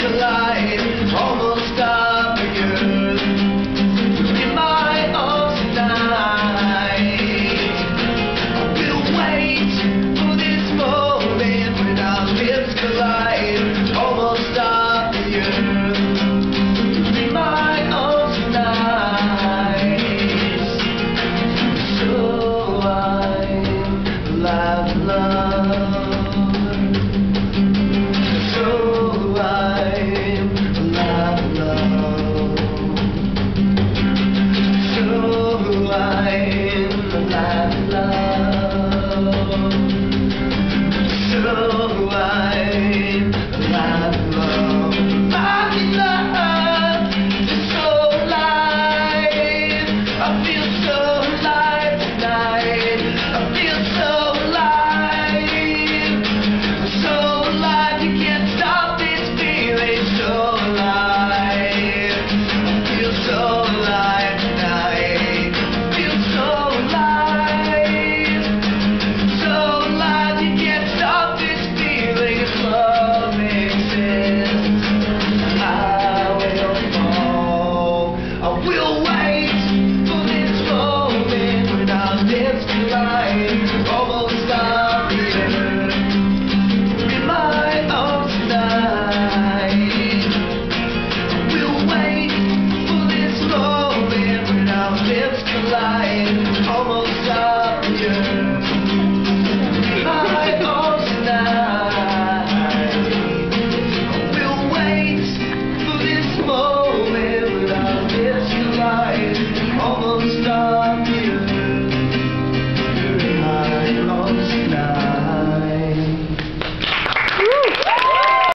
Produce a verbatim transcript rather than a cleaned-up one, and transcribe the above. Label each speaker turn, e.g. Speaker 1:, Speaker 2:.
Speaker 1: collide, almost stop the earth. In my arms tonight, we'll wait for this moment when our lips collide, almost stop the earth. In my arms tonight, so I'm alive, love. Light.